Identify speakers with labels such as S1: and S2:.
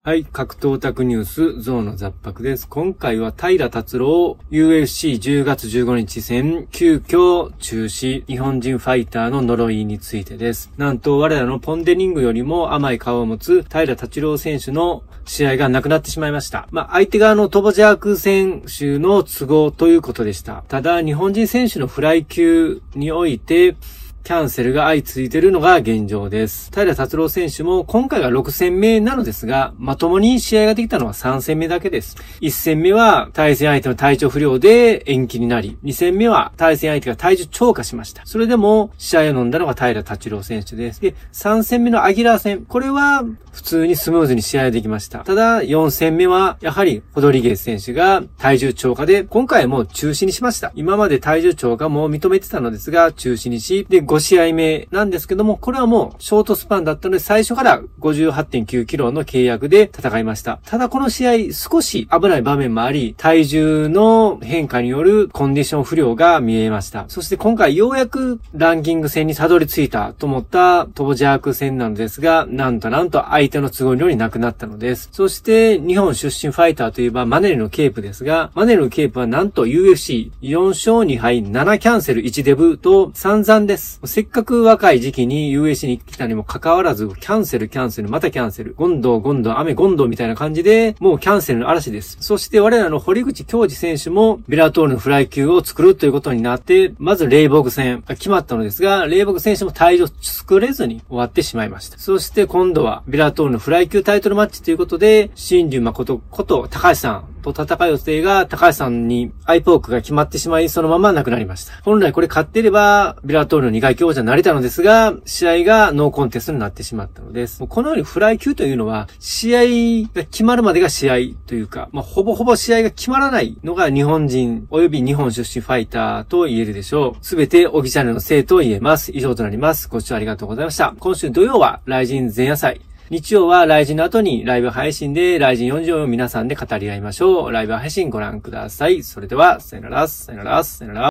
S1: はい。格闘オタクニュース、ゾウの雑白です。今回は平達郎 UFC10 月15日戦、急遽中止、日本人ファイターの呪いについてです。なんと我らのポンデリングよりも甘い顔を持つ平達郎選手の試合がなくなってしまいました。相手側のトボジャーク選手の都合ということでした。ただ、日本人選手のフライ級において、キャンセルが相次いでいるのが現状です。平達郎選手も今回が6戦目なのですが、まともに試合ができたのは3戦目だけです。1戦目は対戦相手の体調不良で延期になり、2戦目は対戦相手が体重超過しました。それでも試合を飲んだのが平達郎選手です。で、3戦目のアギラー戦、これは普通にスムーズに試合できました。ただ、4戦目はやはりホドリゲス選手が体重超過で、今回はもう中止にしました。今まで体重超過も認めてたのですが、中止にし、で、5試合目なんですけども、これはもうショートスパンだったので、最初から 58.9 キロの契約で戦いました。ただこの試合少し危ない場面もあり、体重の変化によるコンディション不良が見えました。そして今回ようやくランキング戦にたどり着いたと思ったトボジャーク戦なのですが、なんと相手の都合によりなくなったのです。そして日本出身ファイターといえばマネルのケープですが、マネルのケープはなんと UFC4 勝2敗7キャンセル1デブと散々です。せっかく若い時期に UFC に来たにもかかわらず、キャンセル、またキャンセル、ゴンドウ、雨ゴンドウみたいな感じで、もうキャンセルの嵐です。そして我らの堀口恭司選手も、ベラトールのフライ級を作るということになって、まずレイボグ戦が決まったのですが、レイボグ選手も体重を作れずに終わってしまいました。そして今度は、ベラトールのフライ級タイトルマッチということで、新竜誠こと高橋さんと戦う予定が、高橋さんにアイポークが決まってしまい、そのまま亡くなりました。本来これ勝っていれば、ベラトールの2階級王者になれたのですが、試合がノーコンテストになってしまったのです。このようにフライ級というのは、試合が決まるまでが試合というか、ほぼほぼ試合が決まらないのが日本人及び日本出身ファイターと言えるでしょう。すべてオギチャンネルのせいと言えます。以上となります。ご視聴ありがとうございました。今週土曜は雷神前夜祭。日曜は雷神の後にライブ配信で雷神44を皆さんで語り合いましょう。ライブ配信ご覧ください。それでは、さよなら。